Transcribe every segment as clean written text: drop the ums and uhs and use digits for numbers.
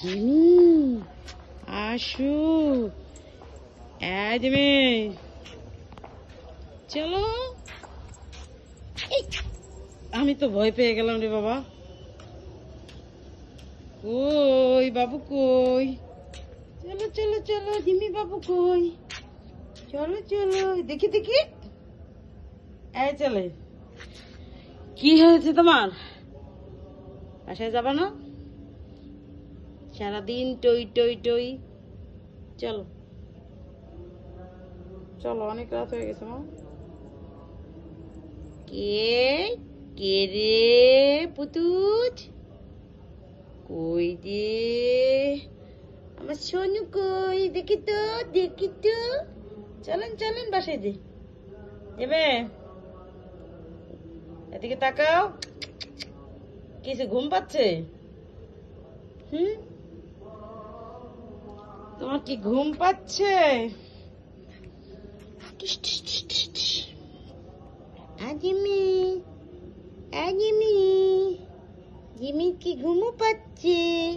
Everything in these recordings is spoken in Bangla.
জিমি আসো, জিমি চলো। আমি তো ভয় পেয়ে গেলাম রে বাবা। কই বাবু কই? চলো চলো চলো, জিমি বাবু কই? চলো চলো, দেখি দেখি। চলে। কি হয়েছে তোমার? বাসায় যাবা না? সারাদিন টই টই টই। চলো চলো, অনেক রাত হয়ে গেছে। মা কে কে রে পুতুজ? কই রে আমার সোনু? কই দেখি তো দেখি তো। চলেন চলেন, বাসায় দেবে। এদিকে তাকাও। কিছু ঘুম পাচ্ছে? তোমার কি ঘুম পাচ্ছে? জিমি জিমি জিমি কি ঘুমও পাচ্ছে?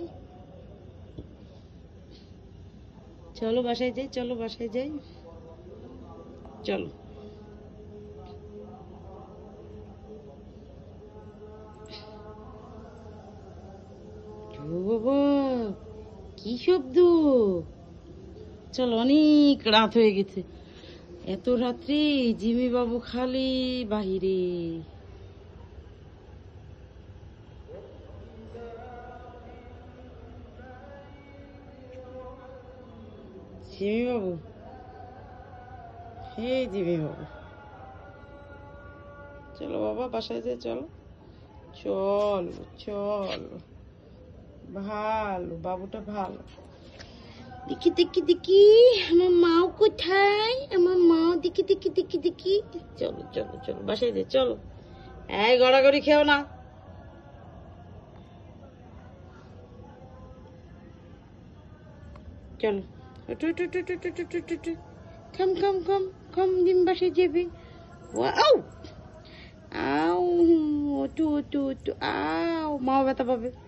চলো বাসায় যাই, চলো বাসায় যাই, চলো। বাবা কি শব্দ? চলো, অনেক রাত হয়ে গেছে। এত রাত্রি জিমি বাবু খালি বাহিরে। জিমি বাবু, হে জিমি বাবু, চলো বাবা বাসায় যাই, চলো চলো চলো। ভালো বাবুটা ভালো। দেখি দেখি দেখি আমার মাও কোথায়? আমার মাও দেখি দেখি দেখি দেখি। চলো চলো চলো, বাসায় যাই, চলো। গড়াগড়ি খেও না। চলো খাম খাম খাম খাম, ডিম বাসায় যাবে। আউ আউ, ওটু ওটু ওটু, আউ, মাও ব্যথা পাবে।